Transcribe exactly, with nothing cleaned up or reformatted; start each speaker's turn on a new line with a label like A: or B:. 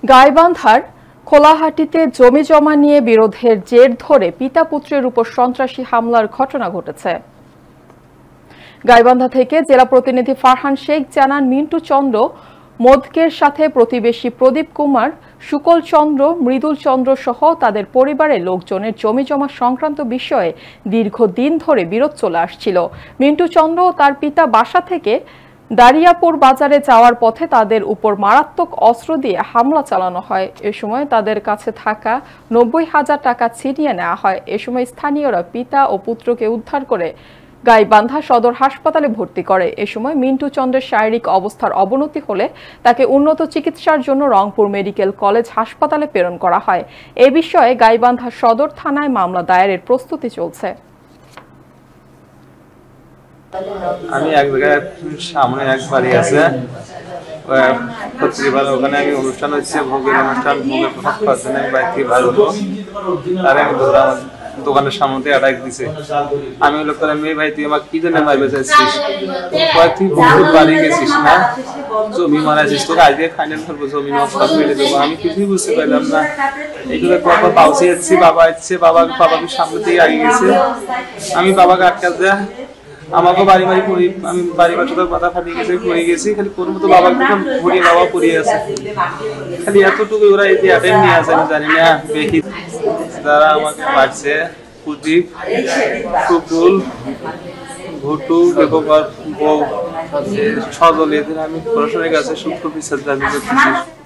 A: গাইবান্ধার খোলাহাটিতে জমি জমা নিয়ে বিরোধের জের ধরে পিতা পুত্রের উপর সন্ত্রাসী হামলার ঘটনা ঘটেছে। গাইবান্ধা থেকে জেলা প্রতিনিধি ফারহান শেখ জানান, মিন্টু চন্দ্র মোদকের সাথে প্রতিবেশী প্রদীপ কুমার, শুকল চন্দ্র, মৃদুল চন্দ্র সহ তাদের পরিবারের লোকজনের জমি জমা সংক্রান্ত বিষয়ে দীর্ঘদিন ধরে বিরোধ চলে আসছিল। মিন্টু চন্দ্র ও তার পিতা বাসা থেকে দারিয়াপুর বাজারে যাওয়ার পথে তাদের উপর মারাত্মক অস্ত্র দিয়ে হামলা চালানো হয়। এ সময় তাদের কাছে থাকা নব্বই হাজার টাকা ছিনিয়ে নেওয়া হয়। এ সময় স্থানীয়রা পিতা ও পুত্রকে উদ্ধার করে গাইবান্ধা সদর হাসপাতালে ভর্তি করে। এ সময় মিন্টু চন্দ্রের শারীরিক অবস্থার অবনতি হলে তাকে উন্নত চিকিৎসার জন্য রংপুর মেডিকেল কলেজ হাসপাতালে প্রেরণ করা হয়। এ বিষয়ে গাইবান্ধা সদর থানায় মামলা দায়েরের প্রস্তুতি চলছে।
B: আমি এক জায়গায় সামনে এক বাড়ি আছে, প্রতিবার ওখানে আমি অনুষ্ঠান হচ্ছে, ভোগের অনুষ্ঠান, ভোগের প্রসাদ খাওয়ার জন্য আমি বাইক থেকে ভাই হলো, তারে আমি ধরা দোকানের সামনে অ্যাটাক দিছে। আমি হলো করে, মেয়ে ভাই তুই আমাকে কি জন্য মারবে চাইছিস? তুই বহুত বাড়ি গেছিস না, জমি মারাছিস, তোকে আজকে ফাইনাল করবো, জমি নষ্ট মেরে দেবো। আমি কিছুই বুঝতে পারলাম না। এইগুলো বাবা পাউসে যাচ্ছি, বাবা আসছে, বাবা বাবাকে সামনে থেকে আগে গেছে। আমি বাবাকে আটকাল দেয়, আমাকে বাড়ি বাড়ি পড়ি, আমি বাড়ি বাড়ি সাথে কথা ফাটিয়ে গেছি, পড়ে গেছি। খালি কোন মতো বাবার দোকান পড়িয়ে বাবা পড়িয়ে আছে, খালি এতটুকু ওরা এই অ্যাটেন্ড নিয়ে আছে। আমি জানি না দেখি যারা আমাকে মারছে, প্রদীপ, টুকুল, ভুটু, লেখক, বউ, সজল, এদের আমি প্রশাসনের কাছে সূক্ষ্ম বিচার দাবি করতেছি।